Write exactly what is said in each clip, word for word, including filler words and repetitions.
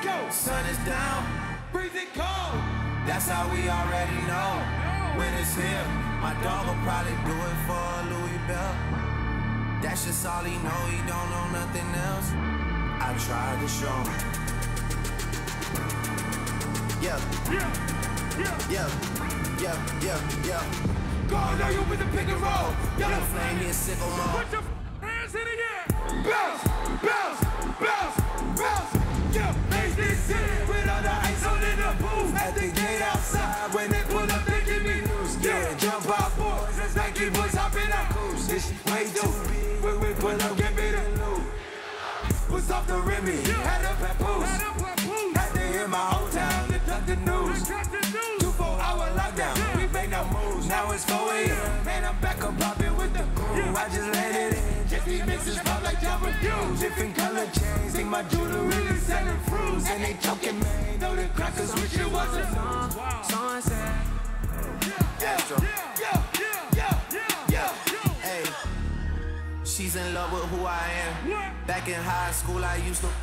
go. Sun is down, breathing cold. That's how we already know. When it's here, my dog will probably do it for a Louis belt. That's just all he know, he don't know nothing else. I tried to show him. Yeah, yeah, yeah, yeah, yeah, yeah, yeah. Go on now, you with the pick and roll. Yellow flame, he in sicko mode. Put your hands in the air. Bounce, bounce, bounce, bounce. Yeah, make this city with all the ice on in the booth. At the gate outside, when they pull up, they give me news. Yeah, jump out, boys. That's Nike boys hopping out coast. This shit way too big. When we pull up, give me the loot. Was off the Remy, had a papoose. Had to hit my whole town to duck the news. Two four hour lockdown, we made no moves. Now it's four A M, man, I'm back up popping with the crew. I just landed in, just these mixes pop like Java Juice. Different color chains, think my jewelry really selling fruits. And they joking, man, know the crackers wish it wasn't news. Sunset. Yeah, yeah, yeah, yeah, yeah. Hey, she's in love with who I am. Back in high school, I used to.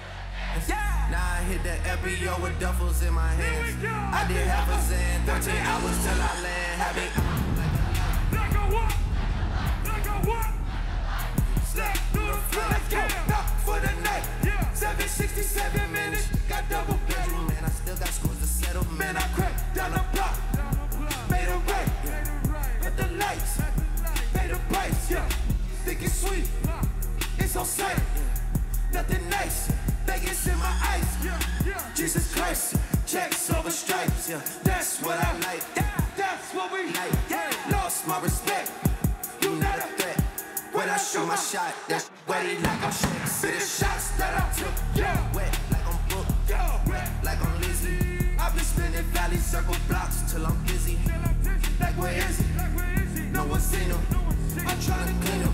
Now I hit the F B O with duffels in my hands. I did half a Zen, thirteen hours till I land. Happy. Like a what? Like a what? Step through the floor. Let's go. Knock for the night. Yeah. seven sixty-seven minutes. Got double bedroom, man. I still got scores to settle. Man, I cracked down the block. Made it right. Cut the lights. Pay the price. Yeah. Think it's sweet. It's on sight. Nothing nice. Vegas in my ice. Yeah, yeah. Jesus Christ. Checks over stripes. Yeah. That's what I like. That's what we like. Yeah. Lost my respect. You not a threat. When I shoot my shot, that's wetty like I'm Shaq. See the shots that I took. Yeah. Wet like I'm Book. Yo, Wet like I'm Lizzie. I've been spinning valley circle blocks till I'm dizzy. Like where is he? like where is he? No one seen him. No one seen I'm trying to clean him.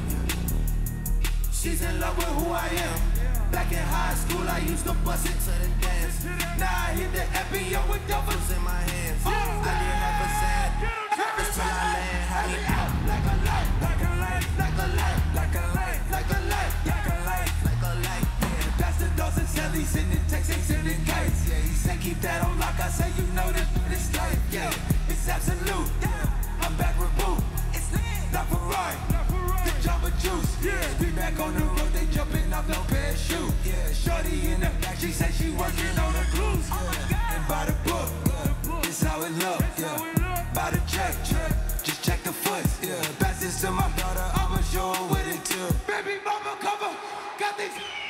She's in love with who I am. Back in high school, I used to bust it to the dance. Now I hit the F B O with duffels in my hands. I did half a Zan, just till I land. Had me out like a light, Like a light, like a light, like a light, like a light, like a light. like a light. Yeah, that's the dose and Sally sending texts and sending kites. Yeah, he said keep that on lock. I say you know that this life. Yeah, it's absolute. Yeah, I'm back with Boo. It's not for right. Not for right. The Java Juice. Yeah. We back on the road, they jumping off no parachute. Yeah, shorty in the back, she said she working on the blues. Yeah. And by the book, it's how it look. Yeah, how it look. by the check, just check the foot. Yeah, pass this to my daughter, I'ma show her with it too. Baby mama cover, got these.